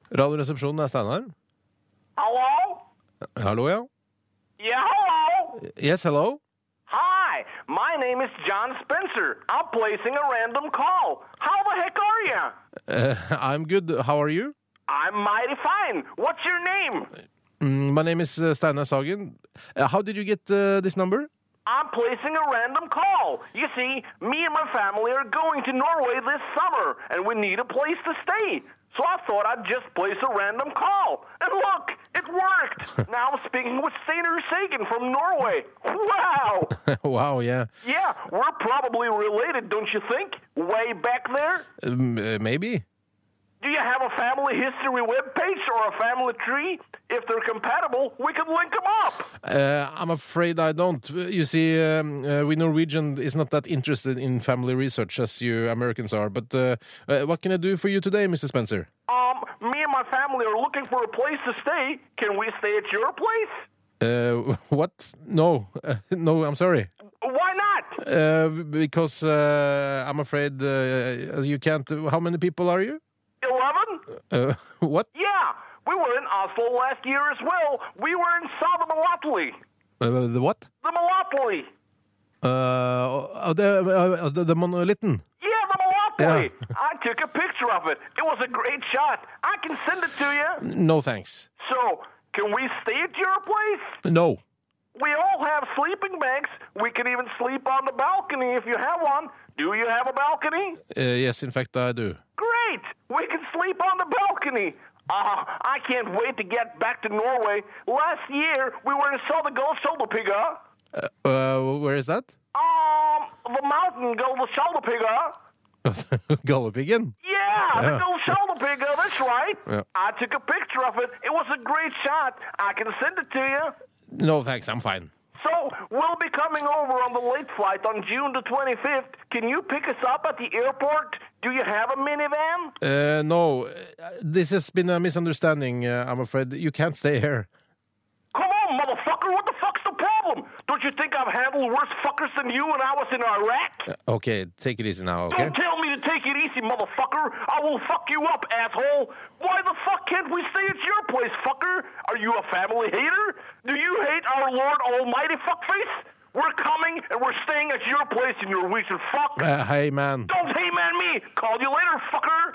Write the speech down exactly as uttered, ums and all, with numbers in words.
Radioresepsjonen er Steinar. Hello? Hallo, ja. Yeah, hello? Yes, hello. Hi, my name is John Spencer. I'm placing a random call. How the heck are you? Uh, I'm good. How are you? I'm mighty fine. What's your name? Mm, my name is uh, Steinar Sagen. Uh, how did you get uh, this number? I'm placing a random call. You see, me and my family are going to Norway this summer, and we need a place to stay. So I thought I'd just place a random call. And look, it worked. Now I'm speaking with Steinar Sagen from Norway. Wow. Wow, yeah. Yeah, we're probably related, don't you think? Way back there? Um, uh, maybe. Do you have a family history webpage or a family tree? If they're compatible, we can link them up. Uh, I'm afraid I don't. You see, um, uh, we Norwegian is not that interested in family research as you Americans are. But uh, uh, what can I do for you today, Mister Spencer? Um, me and my family are looking for a place to stay. Can we stay at your place? Uh, what? No. Uh, no, I'm sorry. Why not? Uh, because uh, I'm afraid uh, you can't. How many people are you? Eleven? Uh, what? Yeah, we were in Oslo last year as well. We were in Sodomolatli. Uh, the what? The Malotli. Uh, uh, the, uh, the, the monolithen. Yeah, the Malotli. Yeah. I took a picture of it. It was a great shot. I can send it to you. No, thanks. So, can we stay at your place? No. We all have sleeping bags. We can even sleep on the balcony if you have one. Do you have a balcony? Uh, yes, in fact, I do. Great! We can sleep on the balcony. Ah, uh, I can't wait to get back to Norway. Last year, we were in Sølvesjøpigga. Uh, uh, where is that? Um, the mountain Sølvesjøpigga. Galdhøpiggen? Yeah, the Yeah. Sølvesjøpigga, that's right. Yeah. I took a picture of it. It was a great shot. I can send it to you. No, thanks, I'm fine. So, we'll be coming over on the late flight on June the twenty-fifth. Can you pick us up at the airport? Do you have a minivan? Uh, no, uh, this has been a misunderstanding, uh, I'm afraid. You can't stay here. Come on, motherfucker, what the fuck's the problem? Don't you think I've handled worse fuckers than you when I was in Iraq? Uh, okay, take it easy now, okay? Don't tell me to take it easy, motherfucker. I will fuck you up, asshole. Why the fuck can't we stay at your place, fucker? Are you a family hater? Do you hate our Lord Almighty, fuckface? We're coming and we're staying at your place in your Norwegian fuck. Uh, hey, man. Don't hey man me. Call you later, fucker.